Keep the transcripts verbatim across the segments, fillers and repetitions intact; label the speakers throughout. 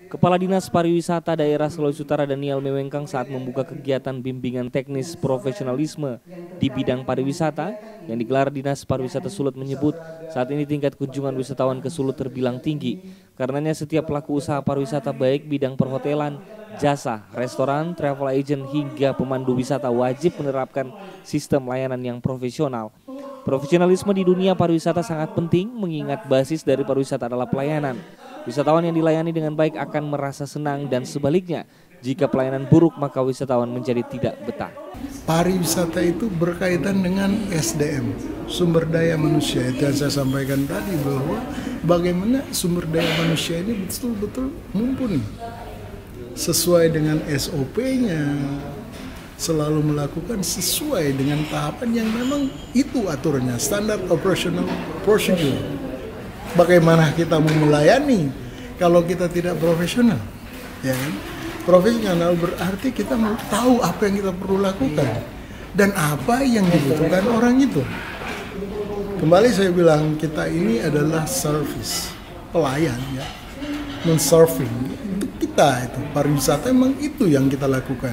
Speaker 1: Kepala Dinas Pariwisata Daerah Sulawesi Utara Daniel Mewengkang saat membuka kegiatan bimbingan teknis profesionalisme di bidang pariwisata yang digelar Dinas Pariwisata Sulut menyebut saat ini tingkat kunjungan wisatawan ke Sulut terbilang tinggi. Karenanya setiap pelaku usaha pariwisata baik bidang perhotelan, jasa, restoran, travel agent hingga pemandu wisata wajib menerapkan sistem layanan yang profesional. Profesionalisme di dunia pariwisata sangat penting mengingat basis dari pariwisata adalah pelayanan. Wisatawan yang dilayani dengan baik akan merasa senang dan sebaliknya, jika pelayanan buruk maka wisatawan menjadi tidak betah.
Speaker 2: Pariwisata itu berkaitan dengan S D M, sumber daya manusia. Itu yang saya sampaikan tadi bahwa bagaimana sumber daya manusia ini betul-betul mumpuni. Sesuai dengan S O P-nya, selalu melakukan sesuai dengan tahapan yang memang itu aturannya, standar operational procedure. Bagaimana kita mau melayani kalau kita tidak profesional, ya kan? Profesional berarti kita mau tahu apa yang kita perlu lakukan dan apa yang dibutuhkan orang itu. Kembali saya bilang kita ini adalah service, pelayan ya, men-serving itu kita itu pariwisata memang itu yang kita lakukan.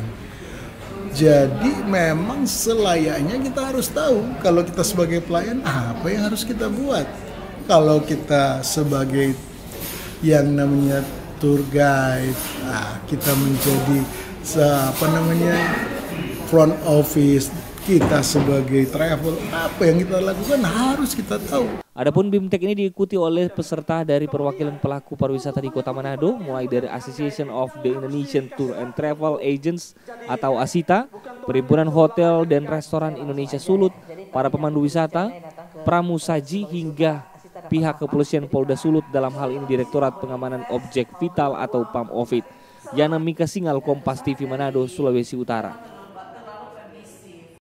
Speaker 2: Jadi memang selayaknya kita harus tahu kalau kita sebagai pelayan apa yang harus kita buat. Kalau kita sebagai yang namanya tour guide, nah, kita menjadi apa namanya front office, kita sebagai travel, apa yang kita lakukan harus kita tahu.
Speaker 1: Adapun BIMTEK ini diikuti oleh peserta dari perwakilan pelaku pariwisata di Kota Manado, mulai dari Association of the Indonesian Tour and Travel Agents atau ASITA, Perhimpunan Hotel dan Restoran Indonesia Sulut, para pemandu wisata, pramusaji hingga pihak kepolisian Polda Sulut, dalam hal ini Direktorat Pengamanan Objek Vital atau Pam Ovid. Yana Mika Singal, Kompas T V Manado, Sulawesi Utara.